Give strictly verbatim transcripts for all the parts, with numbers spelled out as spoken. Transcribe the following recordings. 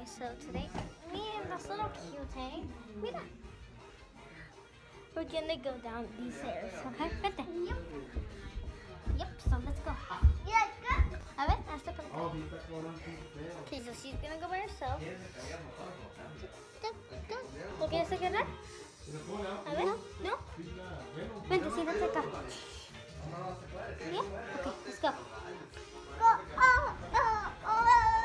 so today, me and this little cutie, mira, we're gonna go down these stairs, okay? Vente. Yep. Yep, so let's go. Yeah, let's go. A ver, hasta por acá. Okay, so she's gonna go by herself. ¿Lo quieres agarrar? A ver, ¿no? Vente, siéntate acá. Yeah? Okay, let's go. Go. Oh, oh, oh.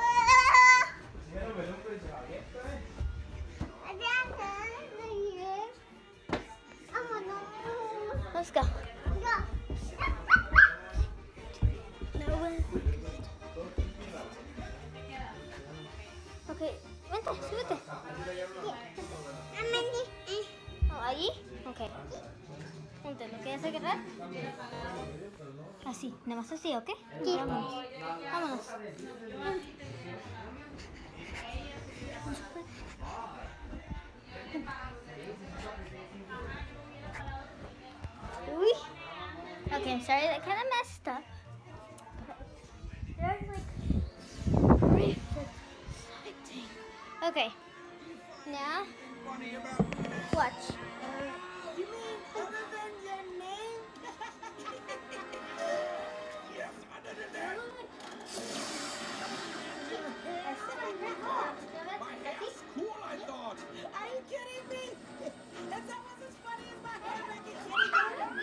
Let's go. Okay, vente, súbete. Oh, ¿allí? Okay. Vente, ¿lo quieres agarrar? Así, nada más así, ¿ok? Sí. Vámonos. Vámonos. Uy. Okay, I'm sorry that kind of messed up. There's like reflecting. Okay. Now, watch. You mean other than your name? Yes, other than that. That's cool, I thought. Are you kidding me? That's almost as funny as my hair back in kindergarten.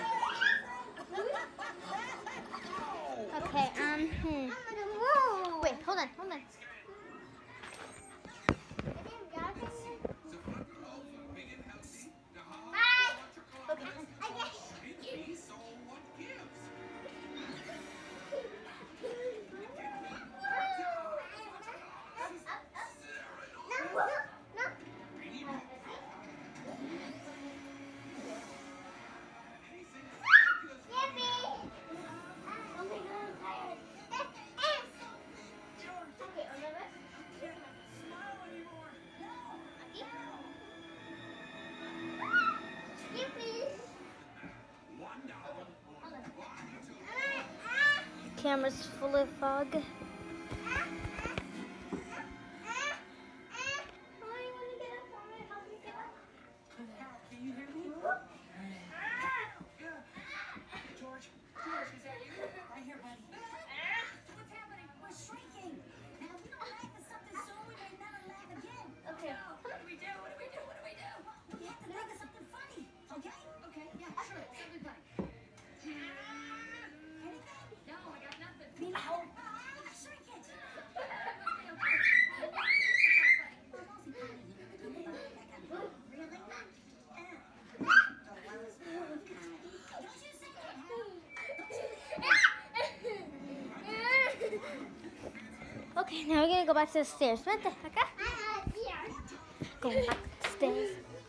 Okay, um, hmm. Whoa. Wait, hold on, hold on. Camera's full of fog. Can you hear me? George? George, is that you? Right here, buddy. What's happening? We're shrinking. Now, if we don't laugh at something soon, we may never laugh again. Okay. What do we do? What do we do? What do we do? We have to think of something funny. Okay? Okay, yeah, sure. Something funny. Anything? No, I got nothing. Me neither. Shrink it. Okay, now we're gonna go back to the stairs. Vente, acá. Going back to the stairs.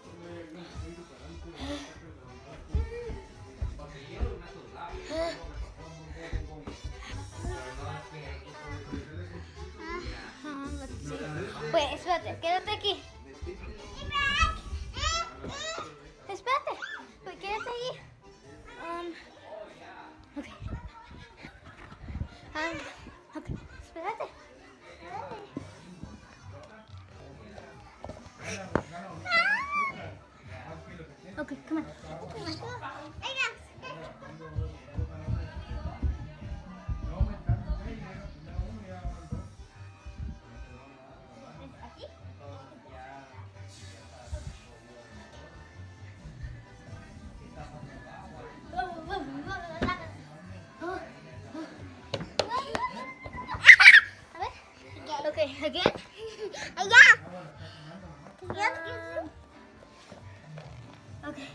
Uh, let's see. Wait, espérate, quédate aquí. Espérate. Wait, quédate ahí. Um, okay. Um, okay, espérate. Okay, come on. Okay, again? Yeah. Okay.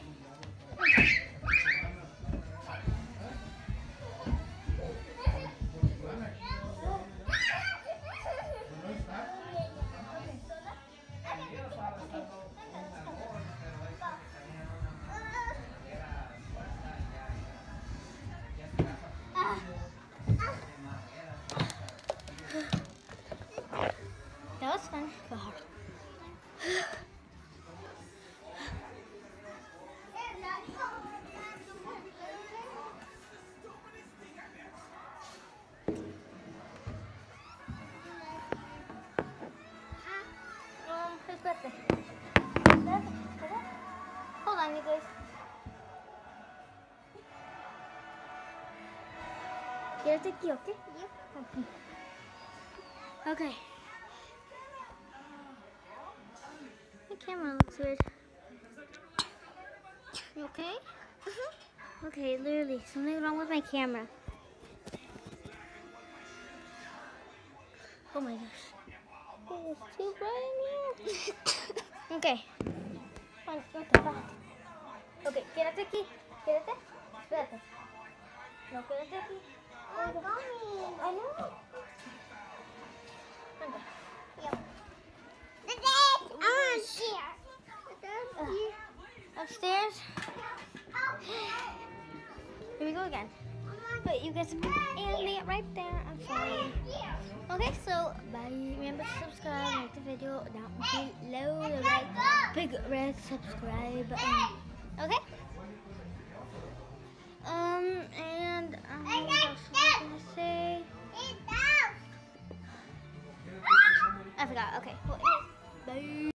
That was fun, but hard. Get a ticky, okay? Yep. Okay. Okay. My camera looks weird. You okay? Uh-huh. Okay, literally, something's wrong with my camera. Oh my gosh. It's too bright in here. Okay. Fine, okay, fine. Okay, quédate aquí. Quédate. Espérate. No, quédate aquí. Oh, mommy. I know. Okay. Yep. The dad's on here. The dad's uh, here. Upstairs. Here we go again. But you guys and me right there. I'm sorry. Okay, so bye. Remember to subscribe, like the video down below, the right big red subscribe button. Okay. Um, and um, what else was I gonna say? I forgot. Okay. Well, bye.